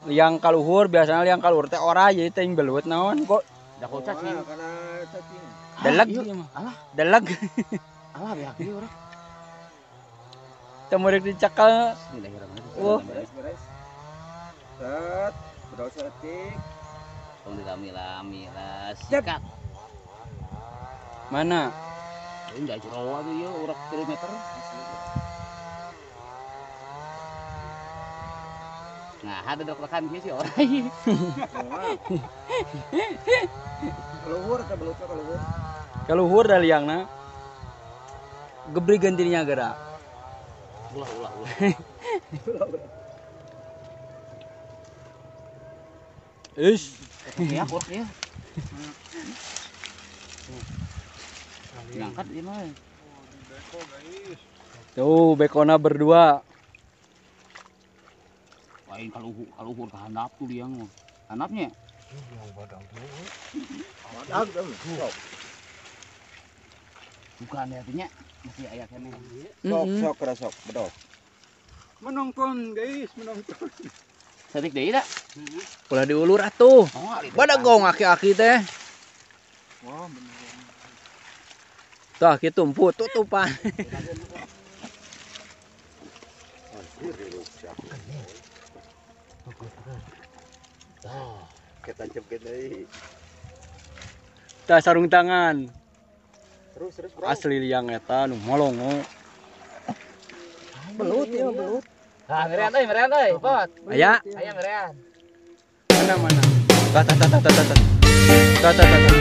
liang kaluhur biasanya liang kaluhur teh ora jadi teh belut naon kok Da kau cacing. Karena cacing. dalag Iya. ieu mah. Alah, Dalag. alah beak ieu urang. Teu meureuh dicakal. Bismillahirrahmanirrahim. Oh. Beres. Set, berdoa setik. Tong dilami-lami sikat. Mana? Ini enggak jero atuh ieu urak 3 meter. Nah, ada dok-dokan kieu sih orang. Kaluhur atau belutnya kaluhur? Kaluhur da liangna. Gebri gantinya geura. Ulah. Ish. Ya, urut ya. Ngangkat ieu mah. Tuh bekona berdua. Lain kaluhur ka handap tuh liang mah. Handapnya. Badag dong. Bukan artinya masih aya keneh. Sok kerasok, bedog. Menonton guys, menonton. Satik deui da. Ulah diulur atuh. Oh, Badak gong aki-aki teh. Wah, bener. Tah kitu tumpu tutupan. Ketancap deui. Tah sarung tangan. Terus, bro. Asli liang eta nu molongo. Belut ya, belut. Ah, merean euy, Pot. Aya? Aya merean. Mana? Tah.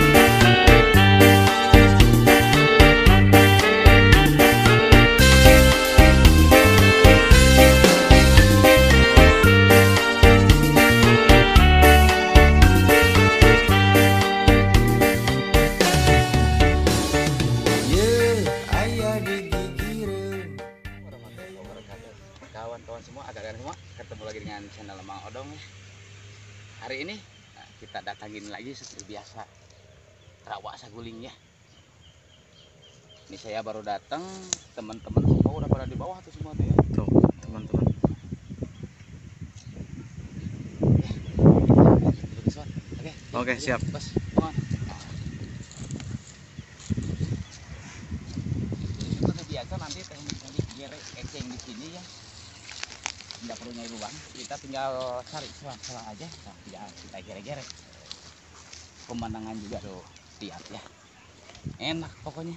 Kawan-kawan semua, agak-agak semua, ketemu lagi dengan channel Mang Odong. Hari ini kita datangin lagi seperti biasa rawa saguling ya. Ini saya baru datang, teman-teman semua udah pada di bawah tuh semua tuh ya. Tuh, teman-teman. Oke, siap. Bos, come on. Seperti biasa nanti teknik gerek eceng di sini ya. Tidak perlu nyari ruang, kita tinggal cari selang aja. Nah, tidak kita gerek-gerek. Pemandangan juga tuh lihat ya. Enak pokoknya.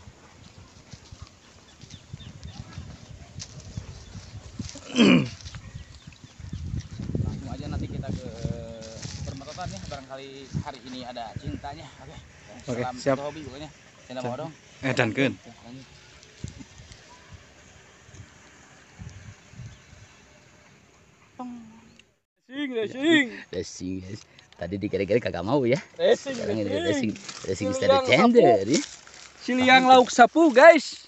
Langsung aja nanti kita ke permetotan ya, barangkali hari ini ada cintanya. Oke, Salam siap. satu hobi pokoknya. Channel Mang Odong. Edankeun. Lanjut. Racing guys. Tadi dikira-kira kagak mau ya. Sekarang ini racing stand tender ya. Si liang lauk sapu, guys.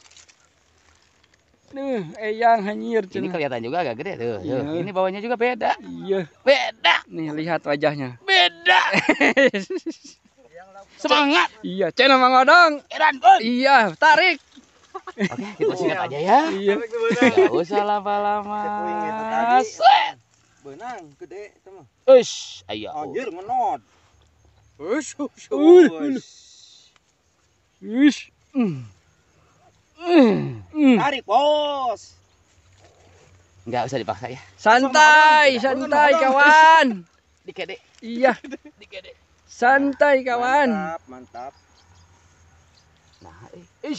Eyang hanyir Ini cenah. kelihatan juga agak gede tuh. Iya. Tuh. Ini bawahnya juga beda. Iya, Beda. nih lihat wajahnya. Beda. Semangat. Iya, channel Mang Odong. Edan pun. Iya, tarik. Oke, kita singkat aja ya. Iya. Gak usah lama-lama. Cepuing itu tadi. Set. Benang gede teman. Ush, ayo. Anjir ngenot. Ush. Tarik, Bos. Enggak usah dipaksa ya. Santai kawan. Dikede, Iya, dikede. santai kawan. Mantap. Nah, Ih.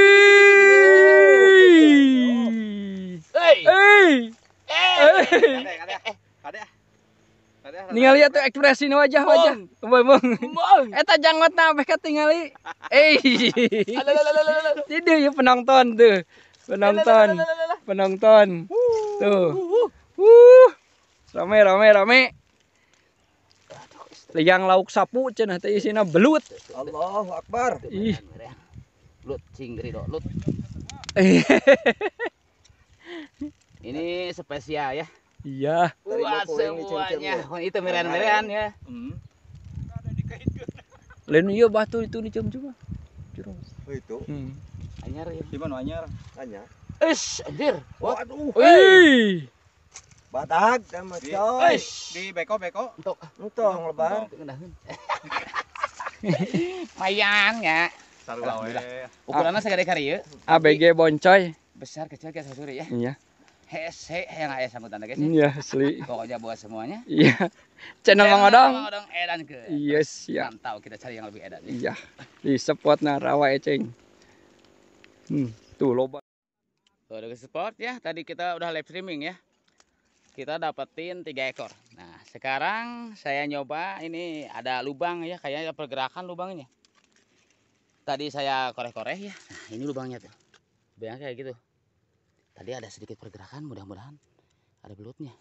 Hey. Kade. Ningali atuh ekspresi wajah. Bong. Eta janggotna sampai katingali. Jadi ya penonton tuh. Penonton. Tuh. Rame. Liang lauk sapu cenah teh isina belut. Allahu Akbar. Ih. Lut, cing dari do, lut. Ini spesial ya. Iya. Wah, semuanya. Oh, itu merean-merean ya. Lain ieu batu itu nih cuma. Jurang. Oh, itu. Anyar ya. Gimana anyar? Anyar. Anjir. Waduh. Wih. Badag sama coy. Di beko-beko. Entong lebar. Mayan ya. Sarua we. Ukurannya segede kari ya. ABG boncoy. Besar kecil kayak sasuri ya. Iya. Hese yang aya sambutan guys. Iya asli. Pokoknya buat semuanya. Iya. Channel Mang Odong. Mang Odong edan ke. Iya siap. Mantap kita cari yang lebih edan. Iya. Di spotna rawa eceng. Tuh loba. Tuh ada spot ya. Tadi kita udah live streaming ya. Kita dapetin 3 ekor. Nah, sekarang saya nyoba ini ada lubang ya, kayaknya pergerakan lubangnya. Tadi saya korek-korek ya. Nah, ini lubangnya tuh. Lubangnya kayak gitu. Tadi ada sedikit pergerakan, mudah-mudahan ada belutnya.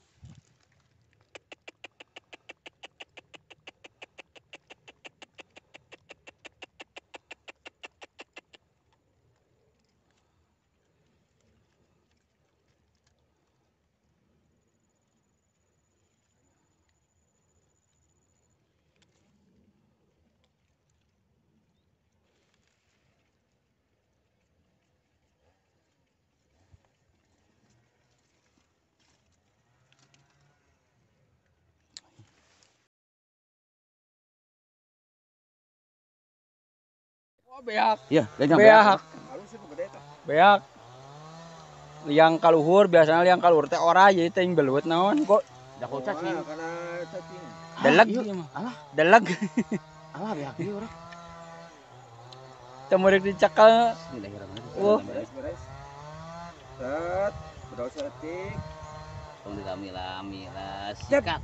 Oh, beak. Iya, Beak. Halus itu gede tah. Beak. Liang kaluhur biasanya liang kaluhur teh ora jadi teh belut naon kok. Jakul cacing. Karena cacing. Deleg iya. ieu mah. Alah, Deleg. alah beak ieu urang. Teu meureuh dicekel. Ini daerah mana? Oh. Beres. Set, berdoa setik. Tong dilami-lami sikat.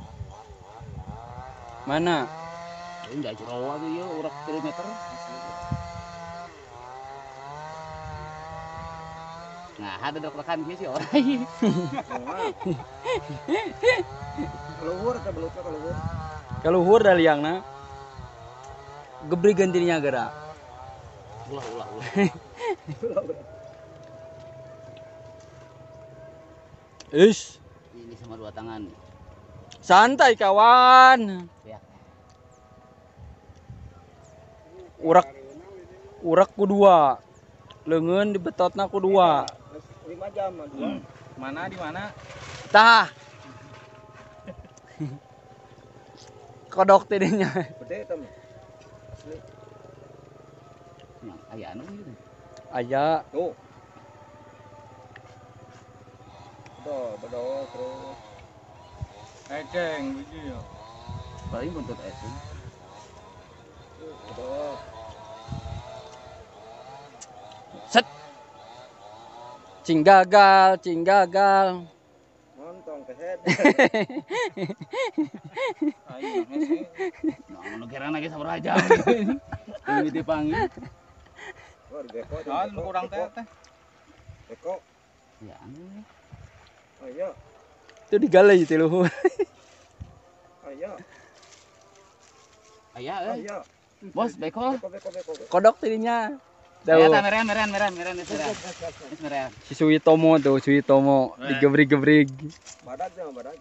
Mana? Ini enggak jero tuh ya, urak 3 meter. Nah, ada dok-dokan kieu sih orang. Keluhur atau belutnya keluhur. Kaluhur da liangna. Gebri gantinya gerak. Ulah. Ish, Ini sama 2 tangan. santai kawan. Ya. Urak ku 2. Leungeun dibetotna ku 2. 5 jam mah dua. Mana di mana? Tah. Kodok tidinya. Gede tam. Yang aya anu gitu. Aya. Tuh. Bedo terus. Eceng biji ya. Paling buntut itu. Bedo. Set. Cing gagal. Montong ke head. Ayo hese. Nah, anu kira lagi sabaraha jam. Ini dipanggil. Wah, beko. Naon kurang teh teh. Beko. Ya anu. Ayo. Itu digalai ti luhur. Ayo. Aya euy. Ayo. Bos, beko. Beko. Kodok tidinya. Aya Daw. ta meren. Wis meren. Si Suitomo tuh, digebrig-gebrig. Badag sama badag.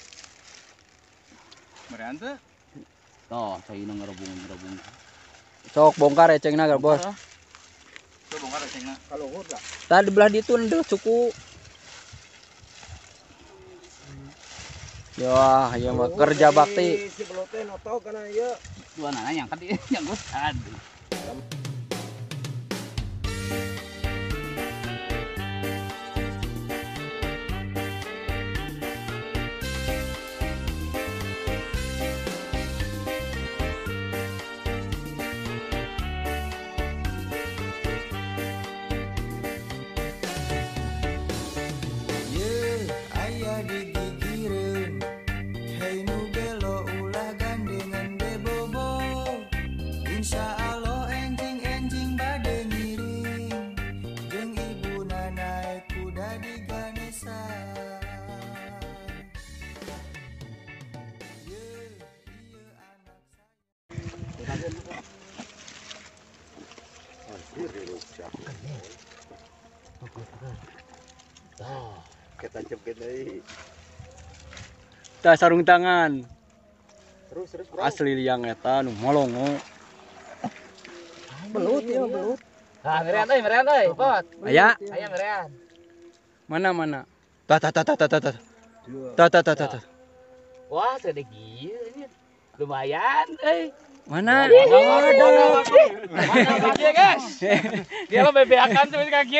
Meureun teh. Tuh, cai nu ngerebung. Sok bongkar ecengna gar bos. Tuh bongkar ecengna. Keluhur lah. Tadi belah ditu ndeuh suku. Ya, ieu mah kerja bakti. Si belutnya noto kana ieu. Dua nana nyangkat ieu nyanggut. Aduh. Aya di gigireun hei nu belo ulah gandengan bebobo insya Allah enjing bade ngiring jeung ibuna naik kuda di Ganesha Kita cepet deui. Tah sarung tangan. Terus bro. Asli liang eta nu molongo. Belut ya belut. Ah, meren euy, pot. Aya? Aya meren. Mana? Tah. Tuh. Wah, sedikit ini. Lumayan, Mana? Mana kaki guys? Dia lo bebeakan tuh kaki.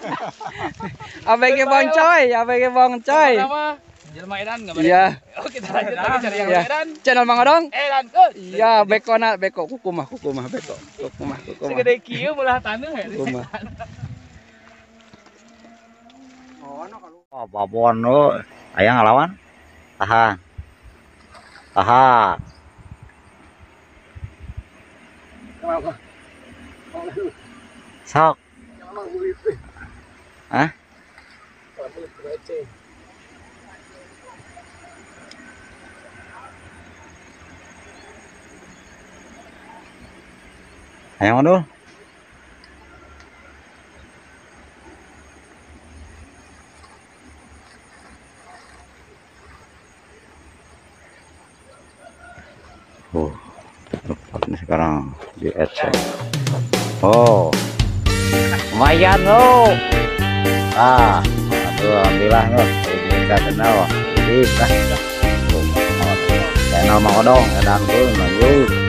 ABG Bang Coy. Nama jelma Edan enggak Iya. Oh, kita lanjut lagi cari yang Iya. Edan. Channel Mang Odong. Edan. Iya, beko kukumah beko. Kukumah. Segede kieu mulah taneuh ya. Kukumah. Oh, babon lo, ayang ngelawan, tahan. Sok. Hah? Ayang mana? Oh, ini sekarang di ecek. Oh, lumayan lo. Aduh, alhamdulillah lo. Ini nggak kenal, bisa. Channel Mang Odong, Edan tuh lanjut.